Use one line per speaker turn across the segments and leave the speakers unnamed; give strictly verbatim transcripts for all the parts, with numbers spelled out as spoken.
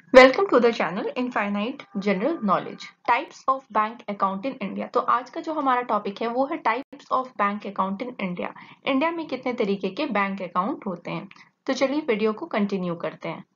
Welcome to the channel infinite general knowledge types of bank account in India. तो आज का जो हमारा टॉपिक है वो है types of bank account in India. India में कितने तरीके के बैंक अकाउंट होते हैं। तो चलिए वीडियो को कंटिन्यू करते हैं।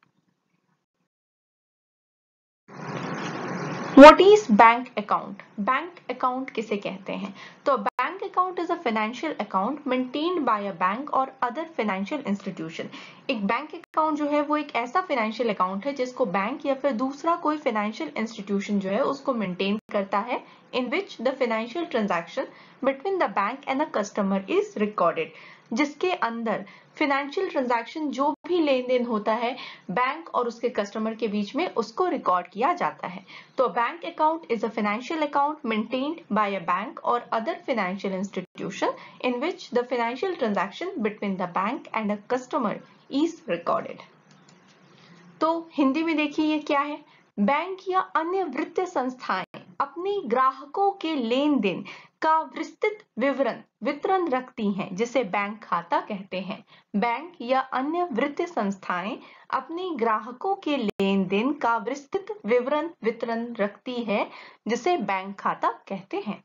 What is bank account? Bank account किसे कहते हैं? तो bank account is a financial account maintained by a bank or other financial institution. एक बैंक अकाउंट जो है वो एक ऐसा फाइनेंशियल अकाउंट है जिसको बैंक या फिर दूसरा कोई फाइनेंशियल इंस्टीट्यूशन जो है उसको मेंटेन करता है, in which the financial transaction between the bank and the customer is recorded, जिसके अंदर फाइनेंशियल ट्रांजैक्शन जो भी लेन देन होता है बैंक और उसके कस्टमर के बीच में उसको रिकॉर्ड किया जाता है। तो bank account is a financial account maintained by a bank or other financial institution in which the financial transaction between the bank and a customer is recorded. तो हिंदी में देखिए ये क्या है। बैंक या अन्य वित्तीय संस्थाएं अपने ग्राहकों के लेन देन का विस्तृत विवरण वितरण रखती हैं, जिसे बैंक खाता कहते हैं। बैंक या अन्य वित्तीय संस्थाएं अपने ग्राहकों के लेन देन का विस्तृत विवरण वितरण रखती है, जिसे बैंक खाता कहते हैं।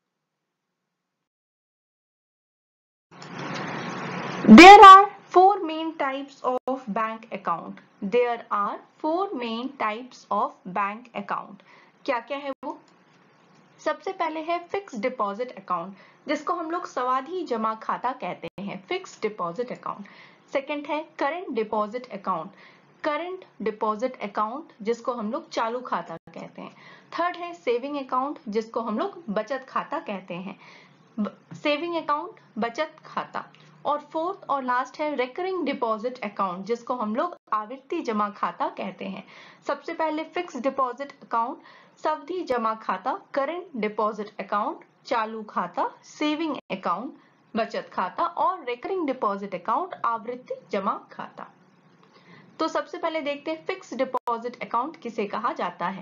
There are four main types of bank account. There are four main types of bank account. क्या क्या है वो? सबसे पहले है फिक्स डिपॉजिट अकाउंट, जिसको हम लोग सावधि जमा खाता कहते हैं, फिक्स डिपॉजिट अकाउंट। सेकंड है current deposit account, current deposit account जिसको हम लोग चालू खाता कहते हैं। थर्ड है सेविंग अकाउंट, जिसको हम लोग बचत खाता कहते हैं, सेविंग अकाउंट बचत खाता। और फोर्थ और लास्ट है रिकरिंग डिपॉजिट अकाउंट, जिसको हम लोग आवर्ती जमा खाता कहते हैं। सबसे पहले फिक्स डिपॉजिट अकाउंट, सावधि जमा खाता, करंट डिपॉजिट अकाउंट, चालू खाता, सेविंग अकाउंट बचत खाता और रिकरिंग डिपॉजिट अकाउंट आवर्ती जमा खाता। तो सबसे पहले देखते हैं फिक्स डिपॉजिट अकाउंट किसे कहा जाता है।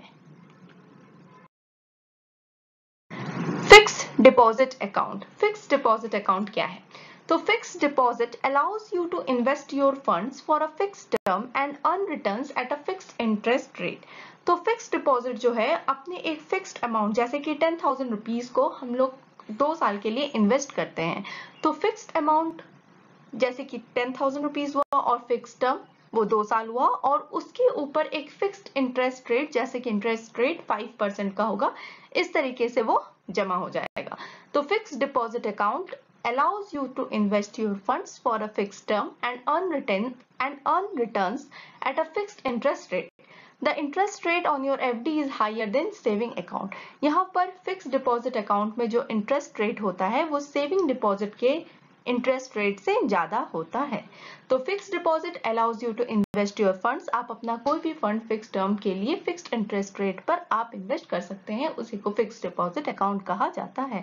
Fix deposit account, fix deposit account क्या है? तो fix deposit allows you to invest your funds for a fixed term and earn returns at a fixed interest rate. तो फिक्स डिपॉजिट जो है अपने एक फिक्स्ड अमाउंट जैसे कि टेन थाउजेंड रुपीज को हम लोग दो साल के लिए इन्वेस्ट करते हैं। तो फिक्स्ड अमाउंट जैसे कि टेन थाउजेंड रुपीज हुआ और फिक्स्ड टर्म वो दो साल हुआ और उसके ऊपर एक फिक्स्ड इंटरेस्ट रेट जैसे कि इंटरेस्ट रेट फाइव परसेंट का होगा, इस तरीके से वो जमा हो जाएगा। तो fixed deposit account allows you to invest your funds for a fixed term and earn return and earn returns at a fixed interest rate. The interest rate on your F D is higher than saving account. यहाँ पर fixed deposit account में जो interest rate होता है वो saving deposit के interest rate से ज्यादा होता है। तो fixed deposit allows you to invest your funds, आप अपना कोई भी फंड फिक्स टर्म के लिए फिक्स्ड इंटरेस्ट रेट पर आप इन्वेस्ट कर सकते हैं, उसी को फिक्स्ड डिपॉजिट अकाउंट कहा जाता है।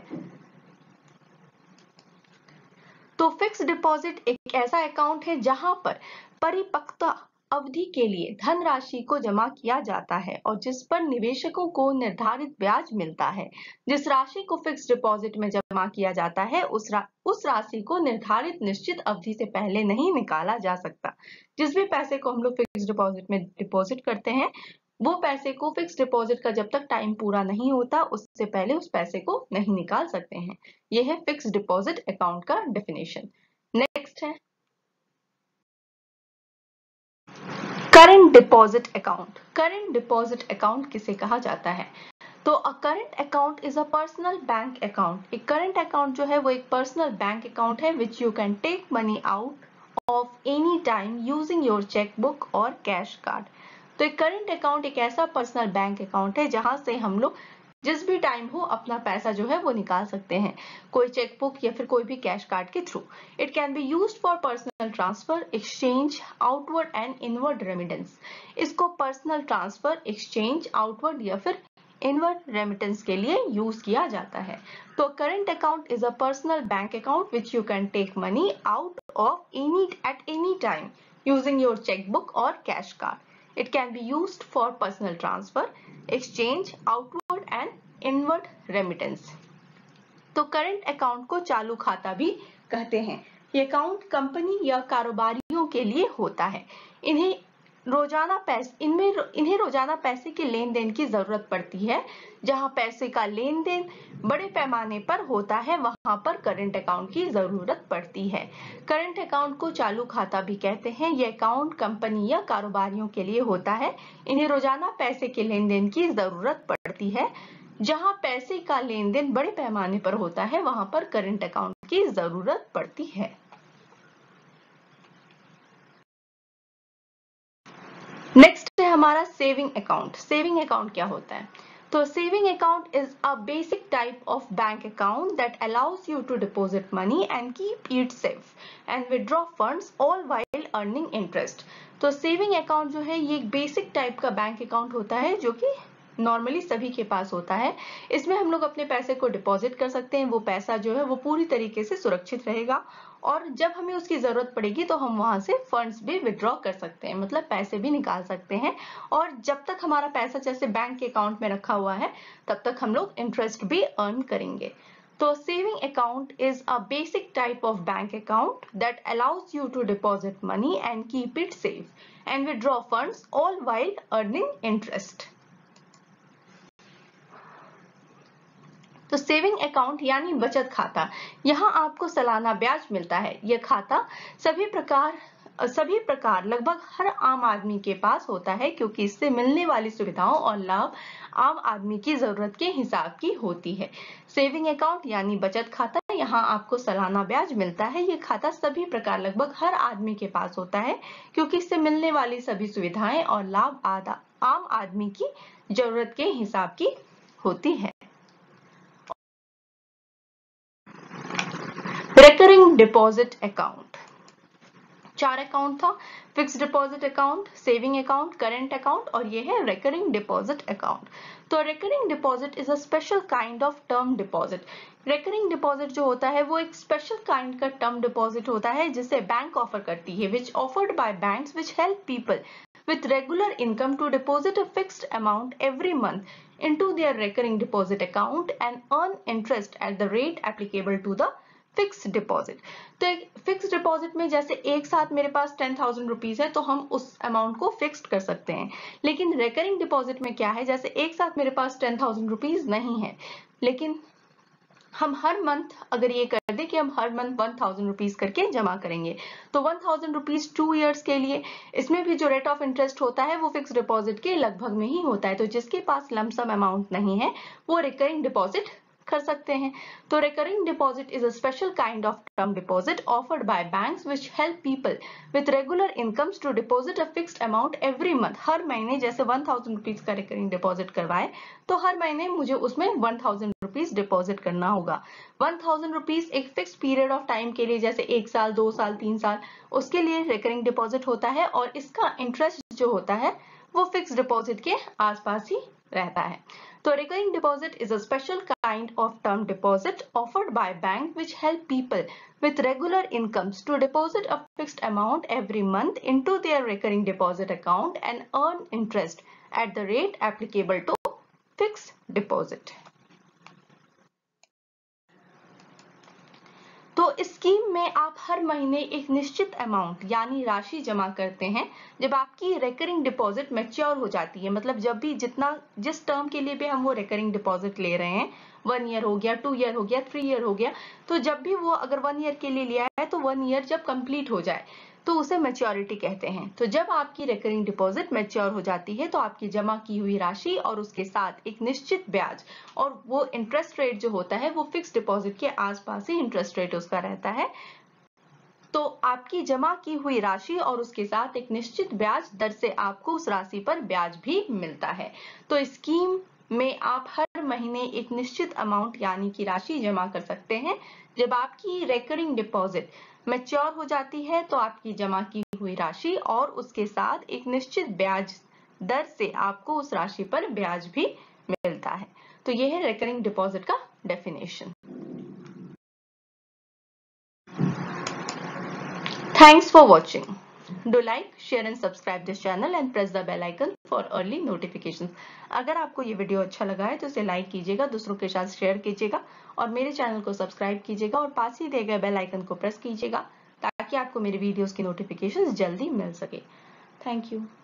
तो फिक्स डिपॉजिट एक ऐसा अकाउंट है जहां पर परिपक्वता अवधि के लिए धनराशि को जमा किया जाता है और जिस पर निवेशकों को निर्धारित ब्याज मिलता है। जिस राशि को फिक्स डिपॉजिट में जमा किया जाता है उस रा, उस राशि को निर्धारित निश्चित अवधि से पहले नहीं निकाला जा सकता। जिस भी पैसे को हम लोग फिक्स डिपॉजिट में डिपॉजिट करते हैं वो पैसे को फिक्स डिपॉजिट का जब तक टाइम पूरा नहीं होता उससे पहले उस पैसे को नहीं निकाल सकते हैं। ये है फिक्स डिपॉजिट अकाउंट का डेफिनेशन। नेक्स्ट है current deposit account. Current deposit account किसे कहा जाता है? तो a current account is a personal bank account. एक करंट अकाउंट जो है वो एक पर्सनल बैंक अकाउंट है which you can take money out of any time using your checkbook or cash card. तो एक करंट अकाउंट एक ऐसा पर्सनल बैंक अकाउंट है जहां से हम लोग जिस भी टाइम हो अपना पैसा जो है वो निकाल सकते हैं, कोई चेकबुक या फिर कोई भी कैश कार्ड के through. It can be used for personal transfer, exchange, outward and inward remittance. इसको पर्सनल ट्रांसफर, एक्सचेंज, आउटवर्ड या फिर इनवर्ड रेमिटेंस के लिए यूज किया जाता है। तो current account is a personal bank account which you can take money out of any at any time using your checkbook or cash card. It can be used for personal transfer, exchange, outward and inward remittance. तो current account को चालू खाता भी कहते हैं। ये account company या कारोबारियों के लिए होता है। इन्हें रोजाना पैसे इनमें इन्हें रोजाना पैसे के लेन देन की जरूरत पड़ती है। जहां पैसे का लेन देन बड़े पैमाने पर होता है वहां पर करंट अकाउंट की जरूरत पड़ती है। करंट अकाउंट को चालू खाता भी कहते हैं। यह अकाउंट कंपनी या कारोबारियों के लिए होता है। इन्हें रोजाना पैसे के लेन देन की जरूरत पड़ती है। जहां पैसे का लेन देन बड़े पैमाने पर होता है वहां पर करंट अकाउंट की जरूरत पड़ती है। नेक्स्ट है हमारा सेविंग अकाउंट। सेविंग अकाउंट क्या होता है? तो saving account is a basic type of bank account that allows you to deposit money and keep it safe and withdraw funds all while earning interest. तो saving account जो है ये एक basic type का बैंक अकाउंट होता है जो कि नॉर्मली सभी के पास होता है। इसमें हम लोग अपने पैसे को डिपॉजिट कर सकते हैं। वो पैसा जो है वो पूरी तरीके से सुरक्षित रहेगा और जब हमें उसकी जरूरत पड़ेगी तो हम वहां से फंड्स भी विड्रॉ कर सकते हैं, मतलब पैसे भी निकाल सकते हैं। और जब तक हमारा पैसा जैसे बैंक के अकाउंट में रखा हुआ है तब तक हम लोग इंटरेस्ट भी अर्न करेंगे। तो saving account is a basic type of bank account that allows you to deposit money and keep it safe and withdraw funds all while earning interest. तो सेविंग अकाउंट यानी बचत खाता, यहाँ आपको सालाना ब्याज मिलता है। यह खाता सभी प्रकार सभी प्रकार लगभग हर आम आदमी के पास होता है क्योंकि इससे मिलने वाली सुविधाओं और लाभ आम आदमी की जरूरत के हिसाब की होती है। सेविंग अकाउंट यानी बचत खाता, यहाँ आपको सालाना ब्याज मिलता है। यह खाता सभी प्रकार लगभग हर आदमी के पास होता है क्योंकि इससे मिलने वाली सभी सुविधाएं और लाभ आम आदमी की जरूरत के हिसाब की होती है। रिकरिंग डिपॉजिट अकाउंट, चार अकाउंट था, fix deposit account, saving account, current account और ये है रिकरिंग डिपॉजिट अकाउंट। तो recurring deposit is a special kind of term deposit. Recurring deposit जो होता है वो एक स्पेशल काइंड का टर्म डिपॉजिट होता है जिसे बैंक ऑफर करती है, which offered by banks which help people with regular income to deposit a fixed amount every month into their recurring deposit account and earn interest at the rate applicable to the fix deposit. तो एक fix deposit में जैसे एक साथ मेरे पास ten thousand rupees है तो हम उस अमाउंट को फिक्स्ड कर सकते हैं। लेकिन रिकरिंग डिपॉजिट में क्या है, जैसे एक साथ मेरे पास टेन थाउजेंड रुपीज नहीं है लेकिन हम हर मंथ अगर ये कर दे कि हम हर मंथ वन थाउजेंड रुपीज करके जमा करेंगे तो one thousand rupees two years के लिए, इसमें भी जो रेट ऑफ इंटरेस्ट होता है वो फिक्स डिपॉजिट के लगभग में ही होता है। तो जिसके पास लमसम अमाउंट नहीं है वो रिकरिंग डिपॉजिट कर सकते हैं। तो recurring deposit is a special kind of term deposit offered by banks which help people with regular incomes to deposit a fixed amount every month. हर महीने जैसे वन थाउजेंड रुपीज का रिकरिंग डिपॉजिट करवाए तो हर महीने मुझे उसमें वन थाउजेंड रुपीज डिपॉजिट करना होगा। वन थाउजेंड रुपीज एक फिक्स पीरियड ऑफ टाइम के लिए, जैसे एक साल, दो साल, तीन साल, उसके लिए रिकरिंग डिपॉजिट होता है और इसका इंटरेस्ट जो होता है वो फिक्स डिपॉजिट के आसपास ही रहता है। तो recurring deposit is a special kind of term deposit offered by bank which help people with regular incomes to deposit a fixed amount every month into their recurring deposit account and earn interest at the rate applicable to fixed deposit. तो scheme में आप हर महीने एक निश्चित amount यानी राशि जमा करते हैं। जब आपकी रिकरिंग डिपॉजिट मैच्योर हो जाती है, मतलब जब भी जितना जिस टर्म के लिए भी हम वो रिकरिंग डिपॉजिट ले रहे हैं, वन ईयर हो गया, टू ईयर हो गया, थ्री ईयर हो गया, तो जब भी वो अगर वन ईयर के लिए लिया है तो वन ईयर जब कंप्लीट हो जाए तो उसे मैच्योरिटी कहते हैं। तो जब आपकी रिकरिंग डिपॉजिट मैच्योर हो जाती है तो आपकी जमा की हुई राशि और उसके साथ एक निश्चित ब्याज और वो इंटरेस्ट रेट जो होता है वो फिक्स डिपॉजिट के आसपास ही इंटरेस्ट रेट उसका रहता है। तो आपकी जमा की हुई राशि और उसके साथ एक निश्चित ब्याज दर से आपको उस राशि पर ब्याज भी मिलता है। तो स्कीम में आप हर महीने एक निश्चित अमाउंट यानी कि राशि जमा कर सकते हैं। जब आपकी रिकरिंग डिपॉजिट मैच्योर हो जाती है तो आपकी जमा की हुई राशि और उसके साथ एक निश्चित ब्याज दर से आपको उस राशि पर ब्याज भी मिलता है। तो यह है रिकरिंग डिपॉजिट का definition. Thanks for watching. Do like, share and subscribe this channel and press the bell icon for early notifications. अगर आपको ये वीडियो अच्छा लगा है तो इसे लाइक कीजिएगा, दूसरों के साथ शेयर कीजिएगा और मेरे चैनल को सब्सक्राइब कीजिएगा और पास ही दिए गए बेल आइकन को प्रेस कीजिएगा ताकि आपको मेरे वीडियोस की नोटिफिकेशंस जल्दी मिल सके। Thank you.